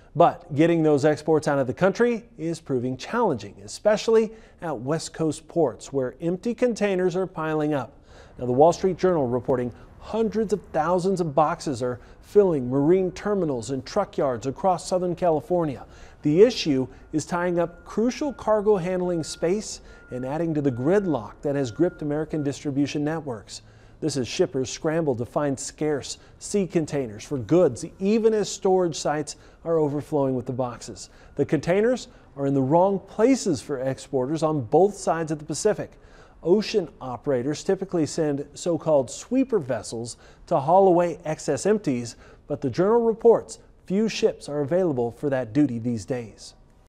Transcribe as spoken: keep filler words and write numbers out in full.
But getting those exports out of the country is proving challenging, especially at West Coast ports where empty containers are piling up. Now, the Wall Street Journal reporting hundreds of thousands of boxes are filling marine terminals and truck yards across Southern California. The issue is tying up crucial cargo handling space and adding to the gridlock that has gripped American distribution networks. This as shippers scramble to find scarce sea containers for goods, even as storage sites are overflowing with the boxes. The containers are in the wrong places for exporters on both sides of the Pacific. Ocean operators typically send so-called sweeper vessels to haul away excess empties, but the Journal reports few ships are available for that duty these days.